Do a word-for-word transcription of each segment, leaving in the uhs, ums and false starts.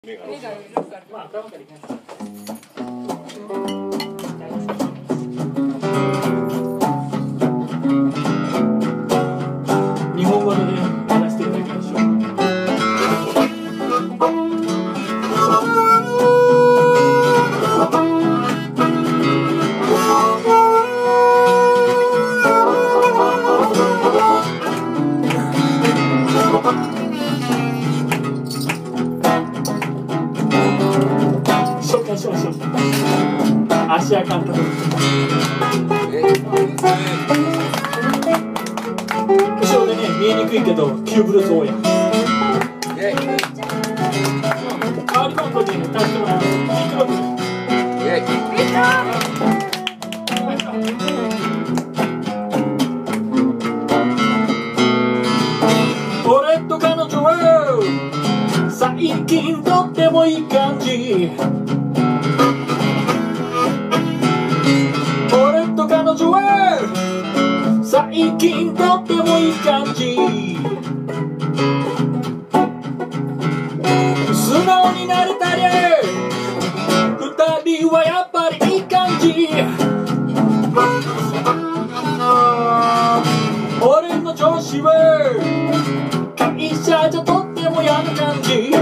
目がいるから。まあ頭からいきます。日本語でね、話していただきましょう。紹介しましょう。芦屋監督。後ろでね、見えにくいけど、キューブルズ大家。代わり番号でね、足してもらいます。ビッグロック。俺と彼女は最近とってもいい感じ。俺と彼女は最近とってもいい感じ。素直になれたり二人はやっぱりいい感じ。俺の上司は会社じゃとっても嫌な感じ。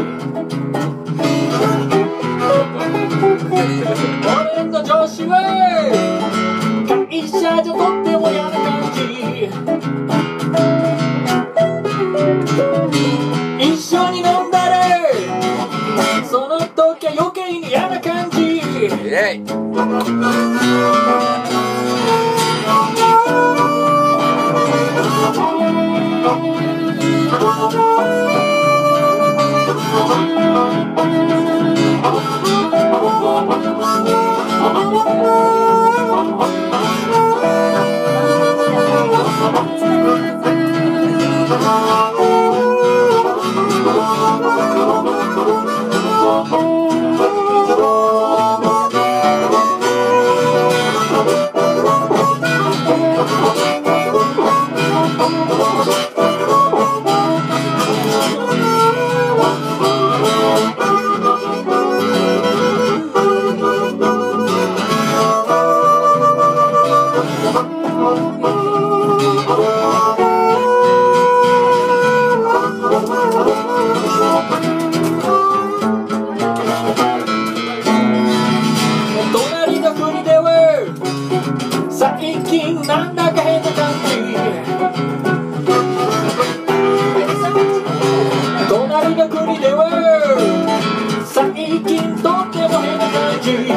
俺の上司は会社じゃとっても嫌な感じ。一緒に飲んだらその時は余計に嫌な感じ。隣の国では最近なんだか変な感じ。隣の国では最近とっても変な感じ。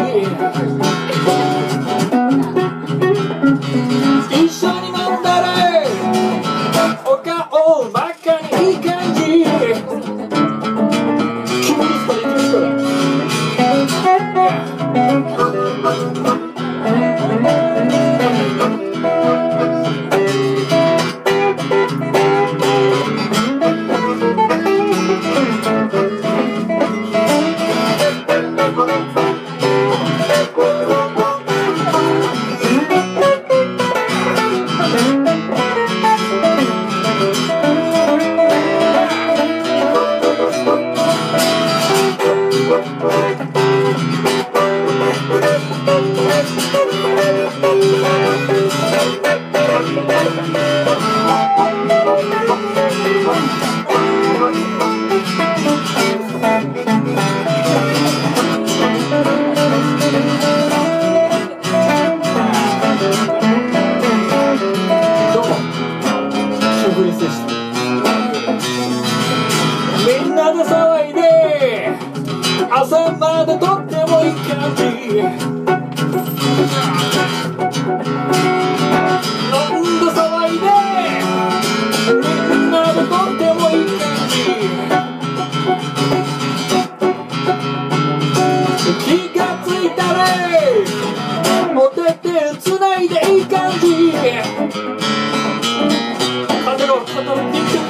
一緒に飲んだらお顔真っ赤にいい感じ。キューリストでいきますから。みんなで騒いで朝までとってもいい感じ。飲んで騒いでみんなでとってもいい感じ。気がついたらお手手つないでいい感じ。風が傾いていく。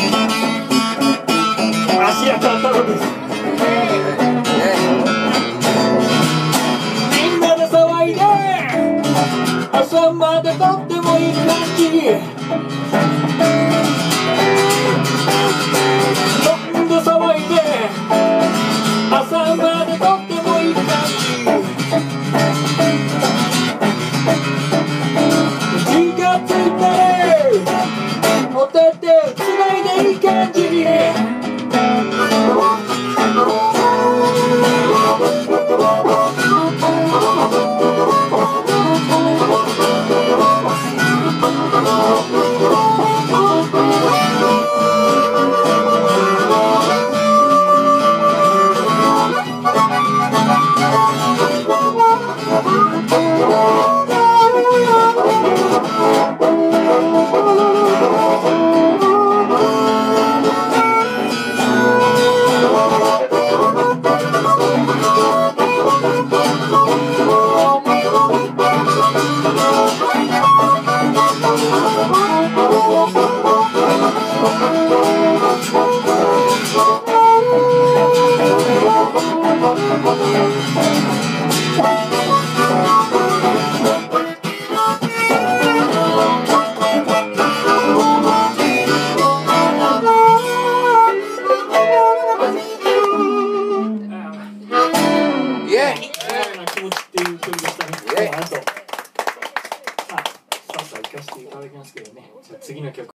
足や肩のです。みんなで騒いで朝までとってもいい感じ。飲んで騒いで朝までとってもいい感じ。気がついたらお手手つないでいい感じ。気持ちっていう曲でしたね。あとさあ、さっさ行かせていただきますけどね。じゃあ次の曲。